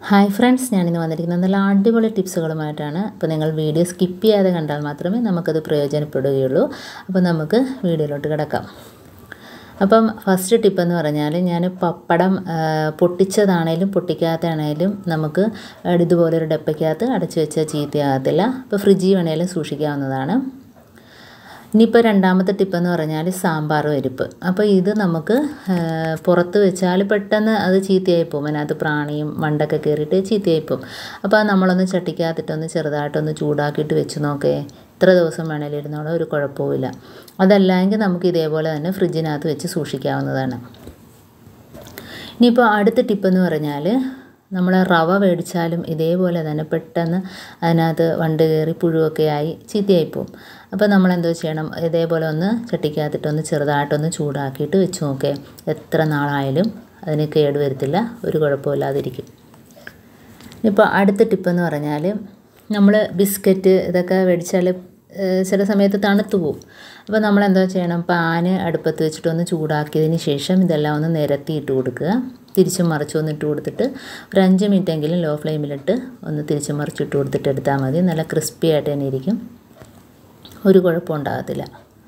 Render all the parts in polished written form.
Hi friends, ഞാനിന്ന് വന്നിരിക്കുന്നത് നല്ല അടിപൊളി ടിപ്സുകളുമായിട്ടാണ്. അപ്പോൾ നിങ്ങൾ വീഡിയോ സ്കിപ്പ് ചെയ്യാതെ കണ്ടാൽ മാത്രമേ നമുക്കത് പ്രയോജനപ്പെടുകയുള്ളൂ. അപ്പോൾ നമുക്ക് വീഡിയോയിലോട്ട് കിടക്കാം. അപ്പം ഫസ്റ്റ് ടിപ്പെന്ന് പറഞ്ഞാൽ, ഞാൻ പപ്പടം പൊട്ടിച്ചതാണേലും പൊട്ടിക്കാത്തതാണേലും നമുക്ക് ഇതുപോലൊരു ഡപ്പയ്ക്കകത്ത് അടച്ചു വെച്ചാൽ ചീത്തയാകത്തില്ല. അപ്പോൾ ഫ്രിഡ്ജിൽ വേണേലും സൂക്ഷിക്കാവുന്നതാണ്. ഇനിയിപ്പോൾ രണ്ടാമത്തെ ടിപ്പെന്ന് പറഞ്ഞാൽ സാമ്പാർ പരിപ്പ്. അപ്പോൾ ഇത് നമുക്ക് പുറത്ത് വെച്ചാൽ പെട്ടെന്ന് അത് ചീത്തയായിപ്പോവും. അതിനകത്ത് പ്രാണിയും വണ്ടൊക്കെ കയറിയിട്ട് ചീത്തയായിപ്പോവും. അപ്പോൾ അത് നമ്മളൊന്ന് ചട്ടിക്കകത്തിട്ടൊന്ന് ചെറുതായിട്ടൊന്ന് ചൂടാക്കിയിട്ട് വെച്ച് നോക്കേ, എത്ര ദിവസം വേണേലും ഇരുന്നോളൂ, ഒരു കുഴപ്പവുമില്ല. അതല്ലെങ്കിൽ നമുക്ക് ഇതേപോലെ തന്നെ ഫ്രിഡ്ജിനകത്ത് വെച്ച് സൂക്ഷിക്കാവുന്നതാണ്. ഇനിയിപ്പോൾ അടുത്ത ടിപ്പെന്ന് പറഞ്ഞാൽ, നമ്മൾ റവ മേടിച്ചാലും ഇതേപോലെ തന്നെ പെട്ടെന്ന് അതിനകത്ത് വണ്ട് കയറി പുഴുവൊക്കെ ആയി ചീത്തയായിപ്പോവും. അപ്പോൾ നമ്മളെന്തോ ചെയ്യണം, ഇതേപോലെ ഒന്ന് ചട്ടിക്കകത്തിട്ടൊന്ന് ചെറുതായിട്ടൊന്ന് ചൂടാക്കിയിട്ട് വെച്ച് നോക്കേ, എത്ര നാളായാലും അതിന് കേട് വരത്തില്ല, ഒരു കുഴപ്പമില്ലാതിരിക്കും. ഇപ്പോൾ അടുത്ത ടിപ്പെന്ന് പറഞ്ഞാൽ, നമ്മൾ ബിസ്ക്കറ്റ് ഇതൊക്കെ മേടിച്ചാൽ ചില സമയത്ത് തണുത്തു പോവും. അപ്പോൾ നമ്മളെന്തോ ചെയ്യണം, പാന് അടുപ്പത്ത് വെച്ചിട്ടൊന്ന് ചൂടാക്കിയതിന് ശേഷം ഇതെല്ലാം ഒന്ന് നിരത്തിയിട്ട് കൊടുക്കുക. തിരിച്ചും മറിച്ചും ഒന്ന് ഇട്ട് കൊടുത്തിട്ട് ഒരു 5 മിനിറ്റെങ്കിലും ലോ ഫ്ലെയിമിലിട്ട് ഒന്ന് തിരിച്ചും മറിച്ചിട്ട് കൊടുത്തിട്ട് എടുത്താൽ മതി. നല്ല ക്രിസ്പി ആയിട്ട് തന്നെ ഇരിക്കും, ഒരു കുഴപ്പം ഉണ്ടാകത്തില്ല.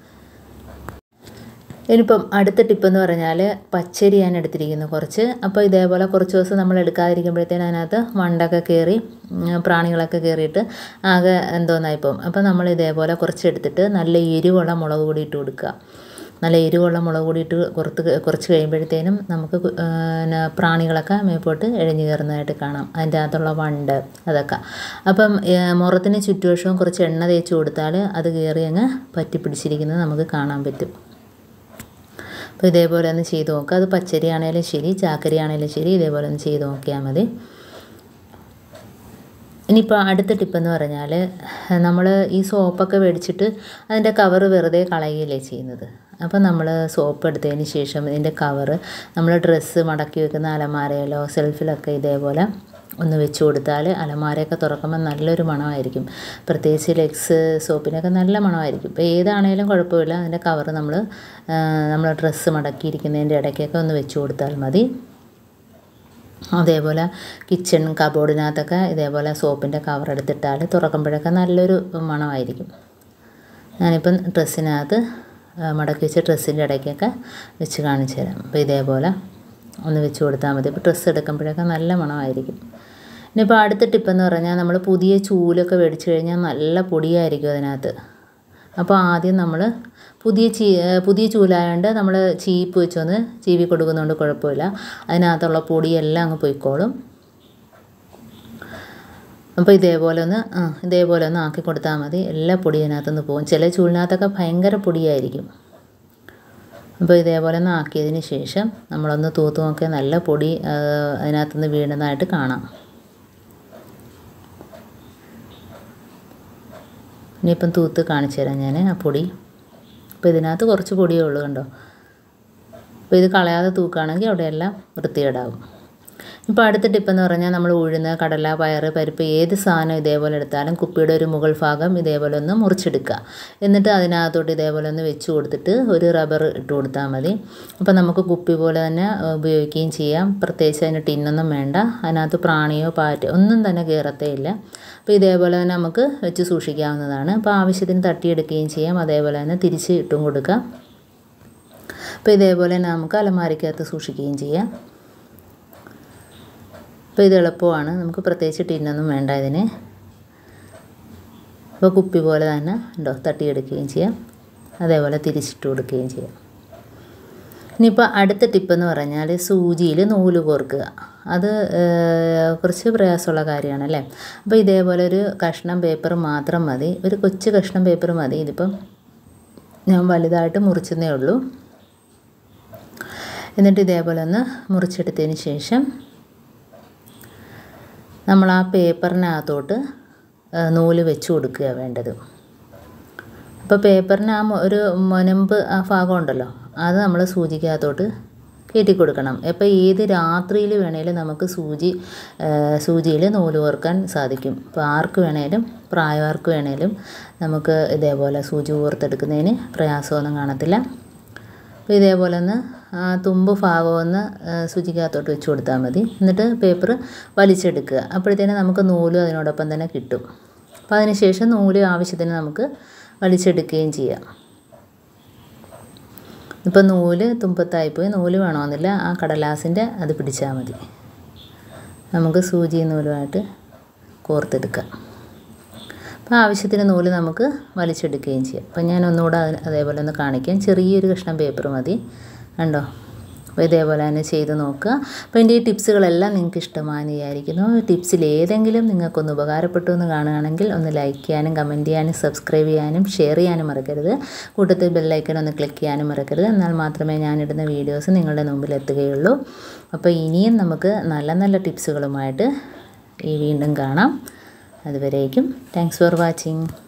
ഇനിയിപ്പം അടുത്ത ടിപ്പെന്ന് പറഞ്ഞാൽ, പച്ചരി ഞാൻ എടുത്തിരിക്കുന്നു കുറച്ച്. അപ്പോൾ ഇതേപോലെ കുറച്ച് ദിവസം നമ്മൾ എടുക്കാതിരിക്കുമ്പോഴത്തേനും അതിനകത്ത് വണ്ടൊക്കെ കയറി പ്രാണികളൊക്കെ കയറിയിട്ട് ആകെ എന്തോന്നായിപ്പോവും. അപ്പോൾ നമ്മൾ ഇതേപോലെ കുറച്ച് എടുത്തിട്ട് നല്ല എരിവുള്ള മുളക് പൊടി ഇട്ട് കൊടുക്കുക. നല്ല എരിവുള്ള മുളക് പൊടി ഇട്ട് കുറച്ച് കഴിയുമ്പോഴത്തേനും നമുക്ക് പ്രാണികളൊക്കെ മേപ്പോട്ട് എഴഞ്ഞു കയറുന്നതായിട്ട് കാണാം, അതിൻ്റെ അകത്തുള്ള വണ്ട് അതൊക്കെ. അപ്പം മുറത്തിന് ചുറ്റുവശവും കുറച്ച് എണ്ണ തേച്ച് കൊടുത്താൽ അത് കയറി അങ്ങ് പറ്റി പിടിച്ചിരിക്കുന്നത് നമുക്ക് കാണാൻ പറ്റും. അപ്പോൾ ഇതേപോലെ ഒന്ന് ചെയ്ത് നോക്കുക. അത് പച്ചരി ആണെങ്കിലും ശരി, ചാക്കരി ആണെങ്കിലും ശരി, ഇതേപോലെ ഒന്ന് ചെയ്ത് നോക്കിയാൽ മതി. ഇനിയിപ്പോൾ അടുത്ത ടിപ്പെന്ന് പറഞ്ഞാൽ, നമ്മൾ ഈ സോപ്പൊക്കെ മേടിച്ചിട്ട് അതിൻ്റെ കവറ് വെറുതെ കളയുകയല്ലേ ചെയ്യുന്നത്. അപ്പോൾ നമ്മൾ സോപ്പ് എടുത്തതിന് ശേഷം ഇതിൻ്റെ കവറ് നമ്മൾ ഡ്രസ്സ് മടക്കി വെക്കുന്ന അലമാരയിലോ സെൽഫിലൊക്കെ ഇതേപോലെ ഒന്ന് വെച്ച് കൊടുത്താൽ അലമാരയൊക്കെ തുറക്കുമ്പോൾ നല്ലൊരു മണമായിരിക്കും. പ്രത്യേകിച്ച് ലെക്സ് സോപ്പിനൊക്കെ നല്ല മണമായിരിക്കും. ഇപ്പോൾ ഏതാണേലും കുഴപ്പമില്ല, അതിൻ്റെ കവറ് നമ്മൾ ഡ്രസ്സ് മടക്കിയിരിക്കുന്നതിൻ്റെ ഇടയ്ക്കൊക്കെ ഒന്ന് വെച്ച് കൊടുത്താൽ മതി. അതേപോലെ കിച്ചൺ കബോർഡിനകത്തൊക്കെ ഇതേപോലെ സോപ്പിൻ്റെ കവർ എടുത്തിട്ടാൽ തുറക്കുമ്പോഴൊക്കെ നല്ലൊരു മണമായിരിക്കും. ഞാനിപ്പം ഡ്രസ്സിനകത്ത് മടക്കി വെച്ച ഡ്രസ്സിൻ്റെ ഇടയ്ക്കൊക്കെ വെച്ച് കാണിച്ചു തരാം. അപ്പോൾ ഇതേപോലെ ഒന്ന് വെച്ച് കൊടുത്താൽ മതി. ഇപ്പോൾ ഡ്രസ്സ് എടുക്കുമ്പോഴൊക്കെ നല്ല മണമായിരിക്കും. ഇനിയിപ്പോൾ അടുത്ത ടിപ്പെന്ന് പറഞ്ഞാൽ, നമ്മൾ പുതിയ ചൂലൊക്കെ മേടിച്ച് കഴിഞ്ഞാൽ നല്ല പൊടിയായിരിക്കും അതിനകത്ത്. അപ്പോൾ ആദ്യം നമ്മൾ പുതിയ ചൂലായതുകൊണ്ട് നമ്മൾ ചീപ്പ് വെച്ചൊന്ന് ചീവി കൊടുക്കുന്നതുകൊണ്ട് കുഴപ്പമില്ല, അതിനകത്തുള്ള പൊടിയെല്ലാം അങ്ങ് പോയിക്കോളും. അപ്പോൾ ഇതേപോലെ ഒന്ന് ആക്കി കൊടുത്താൽ മതി, എല്ലാ പൊടി അതിനകത്തുനിന്ന് പോകും. ചില ചൂലിനകത്തൊക്കെ ഭയങ്കര പൊടിയായിരിക്കും. അപ്പോൾ ഇതേപോലെ ഒന്ന് ആക്കിയതിന് ശേഷം നമ്മളൊന്ന് തൂത്ത് നോക്കിയാൽ നല്ല പൊടി അതിനകത്തുനിന്ന് വീണതായിട്ട് കാണാം. ഇനിയിപ്പം തൂത്ത് കാണിച്ചു തരാം ഞാൻ ആ പൊടി. അപ്പോൾ ഇതിനകത്ത് കുറച്ച് പൊടിയേ ഉള്ളൂ, കണ്ടോ. അപ്പോൾ ഇത് കളയാതെ തൂക്കുകയാണെങ്കിൽ അവിടെയെല്ലാം വൃത്തികേടാവും. ഇപ്പോൾ അടുത്ത ടിപ്പെന്ന് പറഞ്ഞാൽ, നമ്മൾ ഉഴുന്ന്, കടല, പയറ്, പരിപ്പ് ഏത് സാധനം ഇതേപോലെ എടുത്താലും കുപ്പിയുടെ ഒരു മുകൾ ഭാഗം ഇതേപോലെ ഒന്ന് മുറിച്ചെടുക്കുക. എന്നിട്ട് അതിനകത്തോട്ട് ഇതേപോലെ ഒന്ന് വെച്ച് കൊടുത്തിട്ട് ഒരു റബ്ബർ ഇട്ട് കൊടുത്താൽ മതി. അപ്പോൾ നമുക്ക് കുപ്പി പോലെ തന്നെ ഉപയോഗിക്കുകയും ചെയ്യാം. പ്രത്യേകിച്ച് അതിന് ടിന്നൊന്നും വേണ്ട, അതിനകത്ത് പ്രാണിയോ പാറ്റോ ഒന്നും തന്നെ കയറത്തേ ഇല്ല. അപ്പോൾ ഇതേപോലെ തന്നെ നമുക്ക് വെച്ച് സൂക്ഷിക്കാവുന്നതാണ്. അപ്പോൾ ആവശ്യത്തിന് തട്ടിയെടുക്കുകയും ചെയ്യാം, അതേപോലെ തന്നെ തിരിച്ച് ഇട്ടും കൊടുക്കാം. അപ്പോൾ ഇതേപോലെ തന്നെ നമുക്ക് അലമാരയ്ക്കകത്ത് സൂക്ഷിക്കുകയും ചെയ്യാം. അപ്പോൾ ഇത് എളുപ്പമാണ്, നമുക്ക് പ്രത്യേകിച്ച് ടിന്നൊന്നും വേണ്ട ഇതിന്. അപ്പോൾ കുപ്പി പോലെ തന്നെ ഉണ്ടോ, തട്ടിയെടുക്കുകയും ചെയ്യാം, അതേപോലെ തിരിച്ചിട്ട് കൊടുക്കുകയും ചെയ്യാം. ഇനിയിപ്പോൾ അടുത്ത ടിപ്പെന്ന് പറഞ്ഞാൽ, സൂചിയിൽ നൂല് കോർക്കുക. അത് കുറച്ച് പ്രയാസമുള്ള കാര്യമാണ് അല്ലേ. അപ്പോൾ ഇതേപോലെ ഒരു കഷ്ണം പേപ്പർ മാത്രം മതി, ഒരു കൊച്ചു കഷ്ണം പേപ്പർ മതി. ഇതിപ്പം ഞാൻ വലുതായിട്ട് മുറിച്ചതേ ഉള്ളൂ. എന്നിട്ട് ഇതേപോലെ ഒന്ന് മുറിച്ചെടുത്തതിന് ശേഷം നമ്മൾ ആ പേപ്പറിനകത്തോട്ട് നൂല് വെച്ച് കൊടുക്കുക വേണ്ടത്. അപ്പോൾ പേപ്പറിന് ഒരു മുനമ്പ് ആ ഭാഗം ഉണ്ടല്ലോ, അത് നമ്മൾ സൂചിക്കകത്തോട്ട് കയറ്റി കൊടുക്കണം. അപ്പോൾ ഏത് രാത്രിയിൽ വേണേലും നമുക്ക് സൂചിയിൽ നൂല് കോർക്കാൻ സാധിക്കും. ഇപ്പോൾ ആർക്ക് വേണേലും, പ്രായമാർക്ക് വേണേലും നമുക്ക് ഇതേപോലെ സൂചി കോർത്തെടുക്കുന്നതിന് പ്രയാസമൊന്നും കാണത്തില്ല. അപ്പോൾ ഇതേപോലെ ഒന്ന് തുമ്പ് ഭാഗമൊന്ന് സൂചിക്കകത്തോട്ട് വെച്ച് കൊടുത്താൽ മതി. എന്നിട്ട് പേപ്പർ വലിച്ചെടുക്കുക. അപ്പോഴത്തേനും നമുക്ക് നൂലും അതിനോടൊപ്പം തന്നെ കിട്ടും. അപ്പോൾ അതിന് ശേഷം നൂല് ആവശ്യത്തിന് നമുക്ക് വലിച്ചെടുക്കുകയും ചെയ്യാം. ഇപ്പോൾ നൂല് തുമ്പത്തായിപ്പോയി, നൂല് വേണമെന്നില്ല, ആ കടലാസിൻ്റെ അത് പിടിച്ചാൽ മതി. നമുക്ക് സൂചി നൂലുമായിട്ട് കോർത്തെടുക്കാം. അപ്പോൾ ആവശ്യത്തിന് നൂല് നമുക്ക് വലിച്ചെടുക്കുകയും ചെയ്യാം. അപ്പോൾ ഞാൻ ഒന്നുകൂടെ അതേപോലെ ഒന്ന് കാണിക്കാം. ചെറിയൊരു കഷ്ണം പേപ്പർ മതി, കണ്ടോ. അപ്പോൾ ഇതേപോലെ തന്നെ ചെയ്ത് നോക്കുക. അപ്പോൾ എൻ്റെ ഈ ടിപ്സുകളെല്ലാം നിങ്ങൾക്ക് ഇഷ്ടമാണെന്ന് വിചാരിക്കുന്നു. ടിപ്സിൽ ഏതെങ്കിലും നിങ്ങൾക്കൊന്ന് ഉപകാരപ്പെട്ടു എന്ന് കാണുകയാണെങ്കിൽ ഒന്ന് ലൈക്ക് ചെയ്യാനും കമൻറ്റ് ചെയ്യാനും സബ്സ്ക്രൈബ് ചെയ്യാനും ഷെയർ ചെയ്യാനും മറക്കരുത്. കൂട്ടത്തിൽ ബെല്ലൈക്കൺ ഒന്ന് ക്ലിക്ക് ചെയ്യാനും മറക്കരുത്. എന്നാൽ മാത്രമേ ഞാനിടുന്ന വീഡിയോസ് നിങ്ങളുടെ മുമ്പിൽ എത്തുകയുള്ളൂ. അപ്പോൾ ഇനിയും നമുക്ക് നല്ല നല്ല ടിപ്സുകളുമായിട്ട് വീണ്ടും കാണാം. അതുവരേക്കും താങ്ക്സ് ഫോർ വാച്ചിങ്.